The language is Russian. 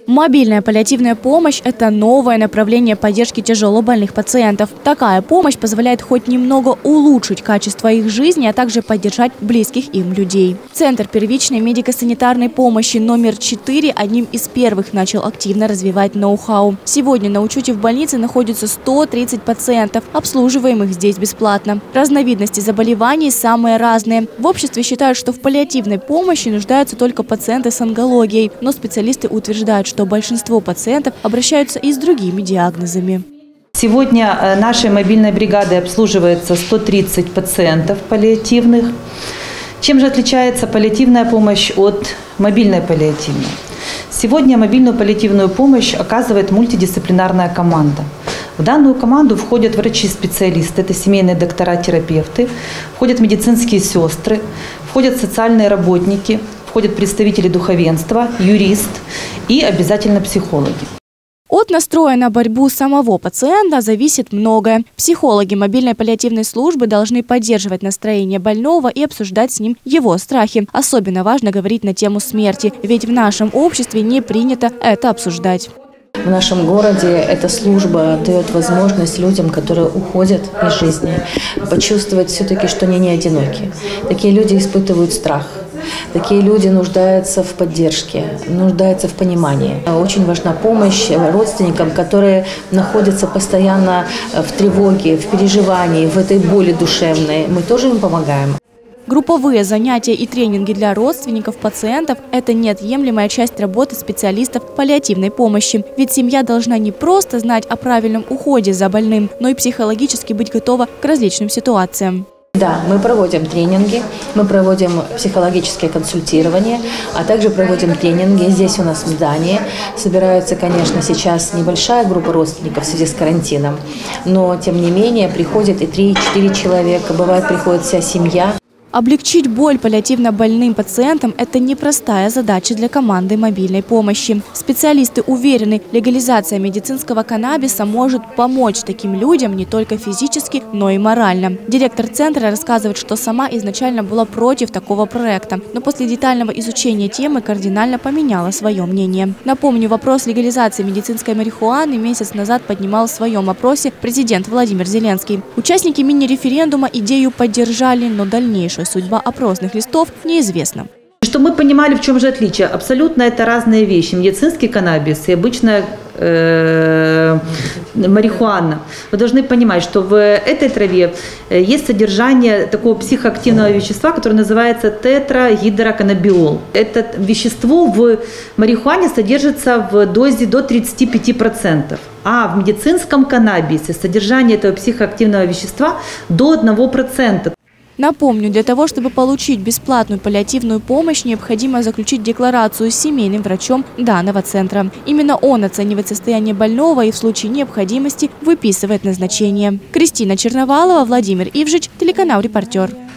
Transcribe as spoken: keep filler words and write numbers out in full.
Мобильная паллиативная помощь – это новое направление поддержки тяжелобольных пациентов. Такая помощь позволяет хоть немного улучшить качество их жизни, а также поддержать близких им людей. Центр первичной медико-санитарной помощи номер четыре одним из первых начал активно развивать ноу-хау. Сегодня на учете в больнице находится сто тридцать пациентов, обслуживаемых здесь бесплатно. Разновидности заболеваний самые разные. В обществе считают, что в паллиативной помощи нуждаются только пациенты с онкологией, но специалисты утверждают, что большинство пациентов обращаются и с другими диагнозами. Сегодня нашей мобильной бригадой обслуживается сто тридцать пациентов паллиативных. Чем же отличается паллиативная помощь от мобильной паллиативной? Сегодня мобильную паллиативную помощь оказывает мультидисциплинарная команда. В данную команду входят врачи-специалисты, это семейные доктора-терапевты, входят медицинские сестры, входят социальные работники, входят представители духовенства, юрист и обязательно психологи. От настроя на борьбу самого пациента зависит многое. Психологи мобильной паллиативной службы должны поддерживать настроение больного и обсуждать с ним его страхи. Особенно важно говорить на тему смерти, ведь в нашем обществе не принято это обсуждать. В нашем городе эта служба дает возможность людям, которые уходят из жизни, почувствовать все-таки, что они не одиноки. Такие люди испытывают страх. Такие люди нуждаются в поддержке, нуждаются в понимании. Очень важна помощь родственникам, которые находятся постоянно в тревоге, в переживании, в этой боли душевной. Мы тоже им помогаем. Групповые занятия и тренинги для родственников пациентов – это неотъемлемая часть работы специалистов паллиативной помощи. Ведь семья должна не просто знать о правильном уходе за больным, но и психологически быть готова к различным ситуациям. Да, мы проводим тренинги, мы проводим психологическое консультирование, а также проводим тренинги. Здесь у нас в здании собираются, конечно, сейчас небольшая группа родственников в связи с карантином, но тем не менее приходит и три-четыре человека, бывает приходит вся семья. Облегчить боль паллиативно больным пациентам – это непростая задача для команды мобильной помощи. Специалисты уверены, легализация медицинского каннабиса может помочь таким людям не только физически, но и морально. Директор центра рассказывает, что сама изначально была против такого проекта, но после детального изучения темы кардинально поменяла свое мнение. Напомню, вопрос легализации медицинской марихуаны месяц назад поднимал в своем опросе президент Владимир Зеленский. Участники мини-референдума идею поддержали, но дальнейшую судьба опросных листов неизвестна. Чтобы мы понимали, в чем же отличие. Абсолютно это разные вещи. Медицинский каннабис и обычная э, марихуана. Вы должны понимать, что в этой траве есть содержание такого психоактивного вещества, которое называется тетрагидроканнабиол. Это вещество в марихуане содержится в дозе до тридцати пяти процентов. А в медицинском каннабисе содержание этого психоактивного вещества до одного процента. Напомню, для того, чтобы получить бесплатную паллиативную помощь, необходимо заключить декларацию с семейным врачом данного центра. Именно он оценивает состояние больного и в случае необходимости выписывает назначение. Кристина Черновалова, Владимир Ивжич, телеканал «Репортер».